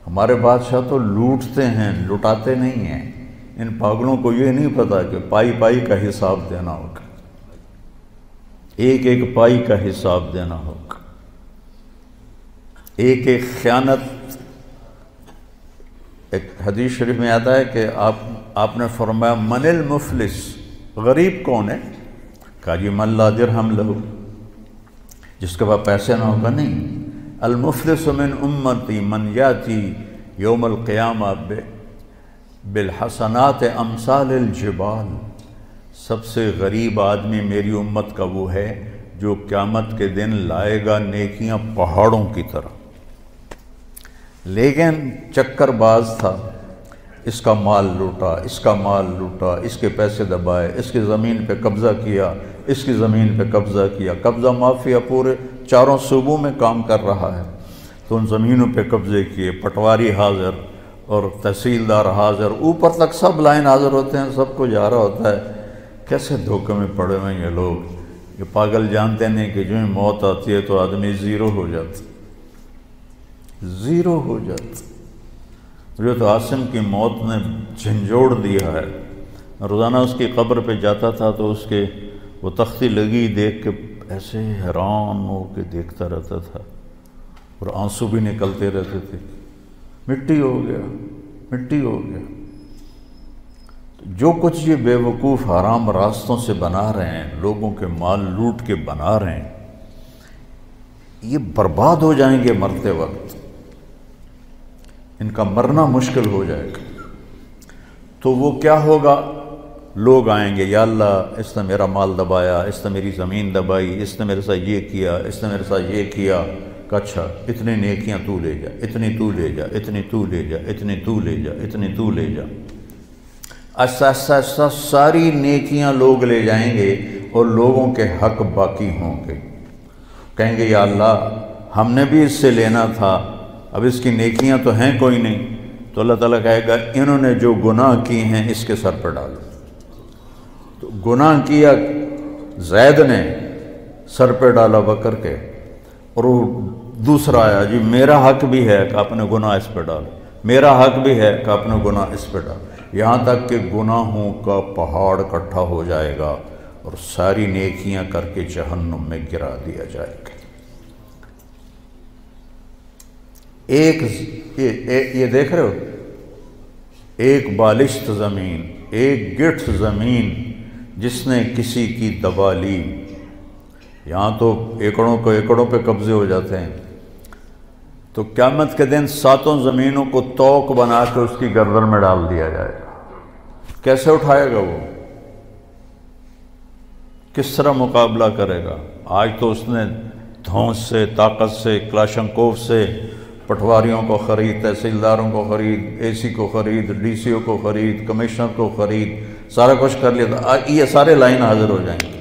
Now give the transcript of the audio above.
ہمارے بادشاہ تو لوٹتے ہیں، لٹاتے نہیں ہیں۔ ان پاگلوں کو یہ نہیں پتا کہ پائی پائی کا حساب دینا ہوگا، ایک ایک پائی کا حساب دینا ہوگا، ایک ایک خیانت۔ ایک حدیث شریف میں آتا ہے کہ آپ نے فرمایا من المفلس، غریب کون ہے؟ کہا جی من لا درہم لہو، جس کے پاس پیسے نہ ہوگا نہیں۔ المفلس من امتی من یاتی یوم القیامہ بالحسنات امثال الجبال، سب سے غریب آدمی میری امت کا وہ ہے جو قیامت کے دن لائے گا نیکیاں پہاڑوں کی طرح۔ لیکن چکر باز تھا، اس کا مال لوٹا، اس کا مال لوٹا، اس کے پیسے دبائے، اس کی زمین پہ قبضہ کیا، اس کی زمین پہ قبضہ کیا، قبضہ مافیا پورے 4 صوبوں میں کام کر رہا ہے، تو ان زمینوں پہ قبضے کیے، پٹواری حاضر اور تحصیلدار حاضر، اوپر تک سب لائن حاضر ہوتے ہیں، سب کو جا رہا ہوتا ہے۔ کیسے دھوکے میں پڑے ہوئے ہیں یہ لوگ، یہ پاگل جانتے نہیں کہ جو ہی موت آتی ہے تو آدمی زیرو ہو جاتا، زیرو ہو جاتا۔ جو تو عاصم کی موت نے جھنجھوڑ دیا ہے، روزانہ اس کی قبر پہ جاتا تھا تو اس کے وہ تختی لگی دیکھ کے ایسے حیران ہو کے دیکھتا رہتا تھا اور آنسو بھی نکلتے رہتے تھے، مٹی ہو گیا، مٹی ہو گیا۔ جو کچھ یہ بے وقوف حرام راستوں سے بنا رہے ہیں، لوگوں کے مال لوٹ کے بنا رہے ہیں، یہ برباد ہو جائیں گے مرتے وقت، ان کا مرنا مشکل ہو جائے گا۔ تو وہ کیا ہوگا؟ لوگ آئیں گے، یا اللہ اس نے میرا مال دبایا، اس نے میری زمین دبائی، اس نے میرے ساتھ یہ کیا، اس نے میرے ساتھ یہ کیا، کہ اچھا اتنی نیکیاں تو لے جا، اتنی تو لے جا، اتنی تو لے جا، اتنی تو لے جا، اتنی تو لے جا۔ ایسا ایسا ایسا ساری نیکیاں لوگ لے جائیں گے اور لوگوں کے حق باقی ہوں گے۔ کہیں گے یا اللہ ہم نے بھی اس سے لینا تھا، اب اس کی نیکیاں تو ہیں کوئی نہیں، تو اللہ تعالیٰ کہے گا انہوں نے جو گناہ کیے ہیں اس کے سر پر ڈالو۔ تو گناہ کیا زید نے، سر پہ ڈالا بکر کے، اور وہ دوسرا آیا جی میرا حق بھی ہے کہ اپنے گناہ اس پہ ڈالو، میرا حق بھی ہے کہ اپنے گناہ اس پہ ڈالو، یہاں تک کہ گناہوں کا پہاڑ اکٹھا ہو جائے گا اور ساری نیکیاں کر کے جہنم میں گرا دیا جائے گا۔ یہ دیکھ رہے ہو، ایک بالشت زمین، ایک گٹھ زمین جس نے کسی کی دبا لی، یہاں تو ایکڑوں پہ قبضے ہو جاتے ہیں، تو قیامت کے دن 7 زمینوں کو توق بنا کے اس کی گردن میں ڈال دیا جائے گا۔ کیسے اٹھائے گا وہ؟ کس طرح مقابلہ کرے گا؟ آج تو اس نے دھونس سے، طاقت سے، کلاشنکوف سے پٹواریوں کو خرید، تحصیلداروں کو خرید، اے سی کو خرید، ڈی سی او کو خرید، کمشنر کو خرید، سارا کچھ کر لیا تھا، یہ سارے لائن حاضر ہو جائیں گے۔